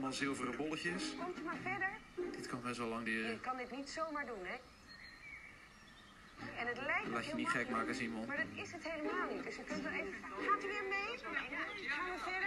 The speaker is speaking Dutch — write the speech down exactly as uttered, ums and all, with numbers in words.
allemaal zilveren bolletjes. Komt u maar verder. Dit kan best wel lang duren. Je kan dit niet zomaar doen, hè? En het lijkt Laat je niet gek maken, Simon. Maar dat is het helemaal niet. Dus u kunt er even... Gaat u weer mee? Gaan we verder?